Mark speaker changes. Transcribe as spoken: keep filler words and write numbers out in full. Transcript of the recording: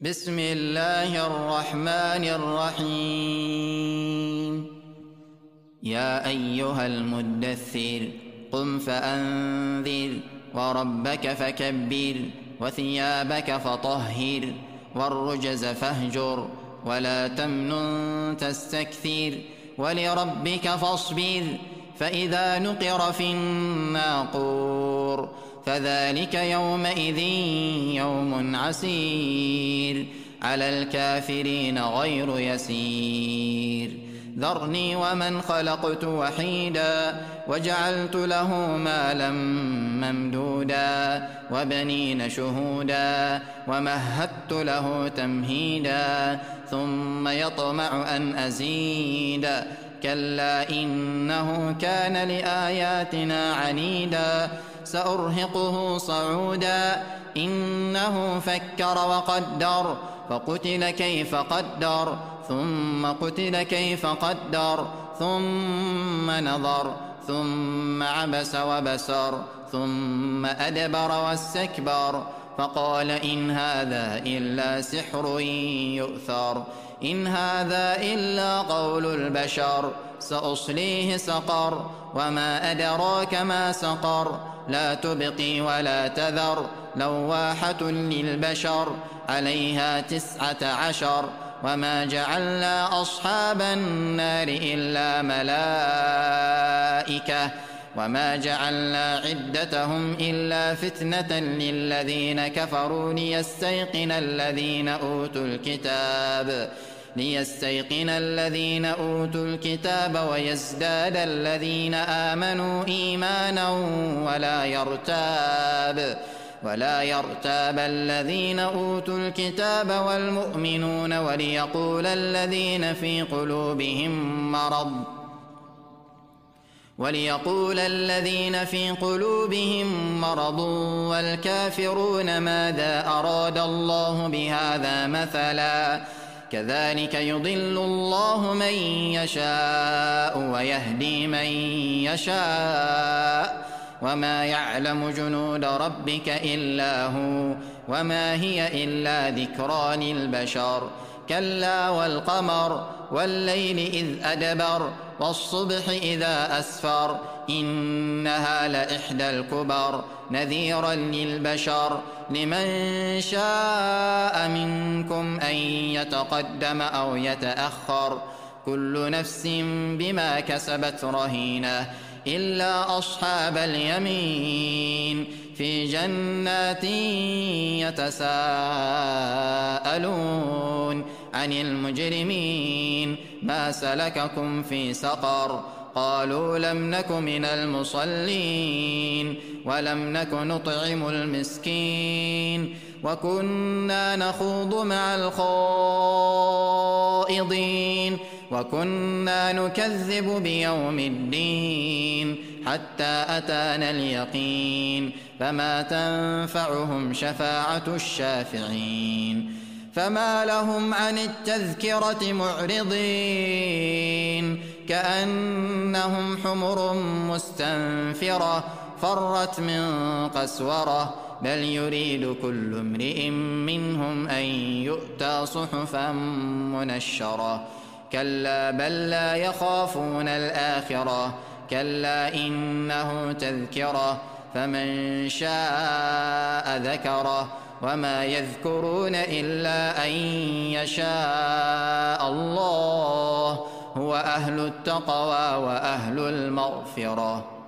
Speaker 1: بسم الله الرحمن الرحيم يا أيها المدثر قم فأنذر وربك فكبر وثيابك فطهر والرجز فاهجر ولا تمنن تستكثر ولربك فاصبر فإذا نقر في الناقور فذلك يومئذ يوم عسير على الكافرين غير يسير ذرني ومن خلقت وحيدا وجعلت له مالا ممدودا وبنين شهودا ومهدت له تمهيدا ثم يطمع أن أزيد كلا إنه كان لآياتنا عنيدا سأرهقه صعودا إنه فكر وقدر فقتل كيف قدر ثم قتل كيف قدر ثم نظر ثم عبس وبسر ثم أدبر واستكبر فقال إن هذا إلا سحر يؤثر إن هذا إلا قول البشر سأصليه سقر وما أدراك ما سقر لا تبقي ولا تذر لواحة للبشر عليها تسعة عشر وما جعلنا أصحاب النار إلا ملائكة وما جعلنا عدتهم إلا فتنة للذين كفروا ليستيقن الذين أوتوا الكتاب ليستيقن الذين أوتوا الكتاب ويزداد الذين آمنوا إيمانا ولا يرتاب ولا يرتاب الذين أوتوا الكتاب والمؤمنون وليقول الذين في قلوبهم مرض وليقول الذين في قلوبهم مرض والكافرون ماذا أراد الله بهذا مثلا كذلك يضل الله من يشاء ويهدي من يشاء وما يعلم جنود ربك إلا هو وما هي إلا ذكرى للبشر كلا والقمر والليل إذ أدبر والصبح إذا أسفر إنها لإحدى الكبر نذيرا للبشر لمن شاء منكم أن يتقدم أو يتأخر كل نفس بما كسبت رهينة إلا أصحاب اليمين في جنات يتساءلون عن المجرمين ما سلككم في سقر قالوا لم نك من المصلين ولم نك نطعم المسكين وكنا نخوض مع الخائضين وكنا نكذب بيوم الدين حتى أتانا اليقين فما تنفعهم شفاعة الشافعين فما لهم عن التذكرة معرضين كأنهم حمر مستنفرة فرت من قسورة بل يريد كل امرئ منهم أن يؤتى صحفا منشرة كلا بل لا يخافون الآخرة كلا إنه تذكرة فمن شاء ذكره وما يذكرون إلا أن يشاء الله هو أهل التقوى وأهل المغفرة.